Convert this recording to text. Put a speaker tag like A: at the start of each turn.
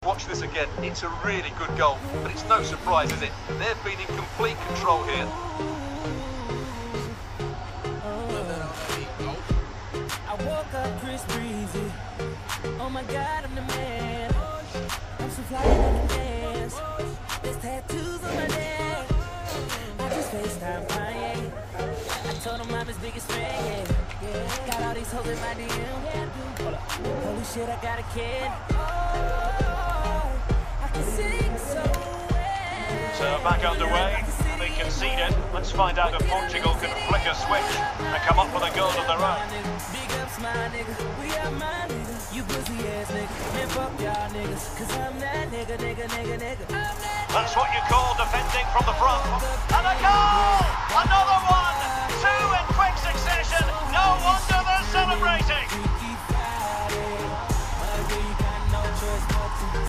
A: Watch this again. It's a really good goal, but it's no surprise, is it? They've been in complete control here.
B: I woke up Chris Breezy. Oh my God, I'm the man. I'm so fly in the dance. There's tattoos on my neck. I just FaceTime Kanye. I told him I'm his biggest fan, yeah. Got all these hoes in my DM. Holy shit, I got a kid. I can sing so well.
C: So back underway, they conceded. Let's find out if Portugal can flick a switch and come up with a goal of their own.
B: Big ups my nigga, we are my nigga. You pussy ass nigga, man fuck y'all niggas. Cause I'm that nigga.
C: That's what you call defending from the front. And a goal! Another one! Two in quick succession. No wonder they're celebrating.